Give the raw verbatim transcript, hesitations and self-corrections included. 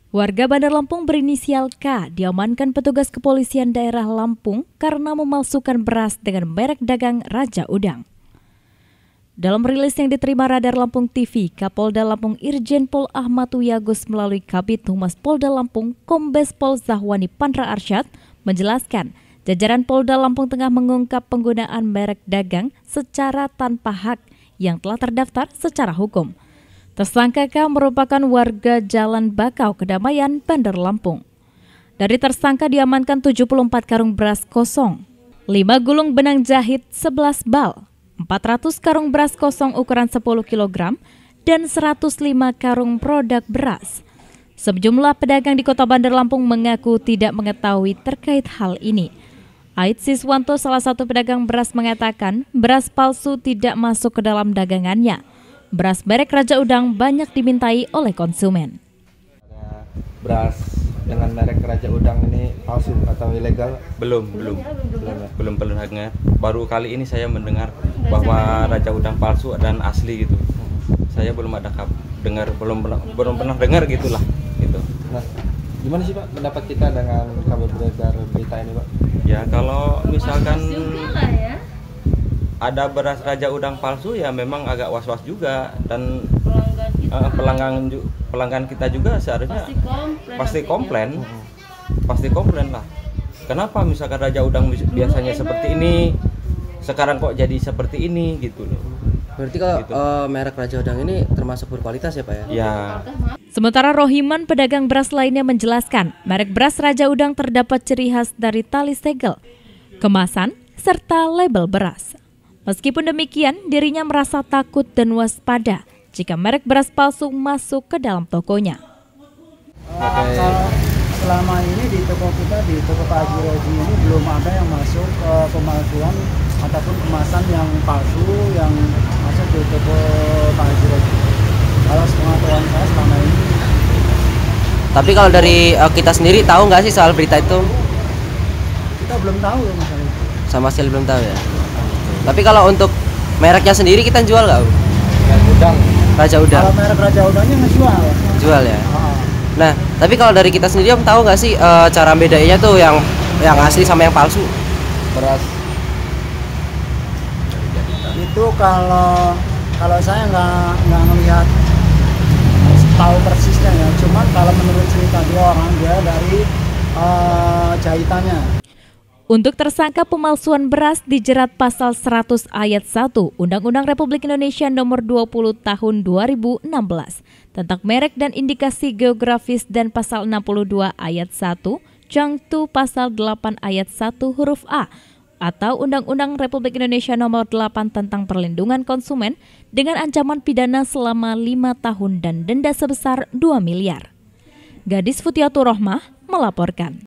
Warga Bandar Lampung berinisial K diamankan petugas kepolisian daerah Lampung karena memalsukan beras dengan merek dagang Raja Udang. Dalam rilis yang diterima Radar Lampung T V, Kapolda Lampung Irjen Pol Ahmad Wiyagus melalui Kabid Humas Polda Lampung Kombes Pol Zahwani Pandra Arsyad menjelaskan, jajaran Polda Lampung tengah mengungkap penggunaan merek dagang secara tanpa hak yang telah terdaftar secara hukum. Tersangka K merupakan warga Jalan Bakau, Kedamaian, Bandar Lampung. Dari tersangka diamankan tujuh puluh empat karung beras kosong, lima gulung benang jahit sebelas bal, empat ratus karung beras kosong ukuran sepuluh kilogram, dan seratus lima karung produk beras. Sejumlah pedagang di Kota Bandar Lampung mengaku tidak mengetahui terkait hal ini. Ait Siswanto, salah satu pedagang beras, mengatakan beras palsu tidak masuk ke dalam dagangannya. Beras merek Raja Udang banyak dimintai oleh konsumen. Beras dengan merek Raja Udang ini palsu atau ilegal? Belum, belum, belum, belum pernah dengar. Baru kali ini saya mendengar bahwa Raja Udang palsu dan asli gitu. Saya belum ada kap, dengar, belum belum pernah dengar gitulah. Gitu. Nah, gimana sih Pak pendapat kita dengan kabar beredar berita ini Pak? Ya kalau misalkan ada beras Raja Udang palsu ya memang agak was-was juga, dan pelanggan kita, uh, pelanggan, pelanggan kita juga seharusnya pasti komplain, pasti komplain, pasti komplain lah. Kenapa misalkan Raja Udang biasanya seperti ini, sekarang kok jadi seperti ini gitu loh. Berarti kalau gitu. uh, merek Raja Udang ini termasuk berkualitas ya Pak ya? Ya. Sementara Rohiman, pedagang beras lainnya, menjelaskan merek beras Raja Udang terdapat ciri khas dari tali segel, kemasan, serta label beras. Meskipun demikian, dirinya merasa takut dan waspada jika merek beras palsu masuk ke dalam tokonya. Okay. Kalau selama ini di toko kita, di toko Pak Haji Roji ini belum ada yang masuk uh, pemalsuan ataupun kemasan yang palsu yang masuk di toko Pak Haji Roji. Kalau sepengetahuan saya selama ini. Tapi kalau dari uh, kita sendiri tahu nggak sih soal berita itu? Kita belum tahu ya masalah itu. Sama sekali belum tahu ya. Tapi kalau untuk mereknya sendiri kita jual nggak? Raja Udang. Raja Udang. Kalau merek Raja Udangnya ngejual. Jual ya. Ah. Nah, tapi kalau dari kita sendiri Om tahu nggak sih uh, cara bedanya tuh yang yang asli sama yang palsu? Beras. Itu kalau kalau saya nggak nggak melihat tahu persisnya ya. Cuman kalau menurut cerita dia orang dia dari uh, jahitannya. Untuk tersangka pemalsuan beras dijerat pasal seratus ayat satu Undang-Undang Republik Indonesia nomor dua puluh tahun dua ribu enam belas tentang merek dan indikasi geografis, dan pasal enam puluh dua ayat satu Jangtu pasal delapan ayat satu huruf A atau Undang-Undang Republik Indonesia nomor delapan tentang perlindungan konsumen dengan ancaman pidana selama lima tahun dan denda sebesar dua miliar. Gadis Futiatur Rohmah melaporkan.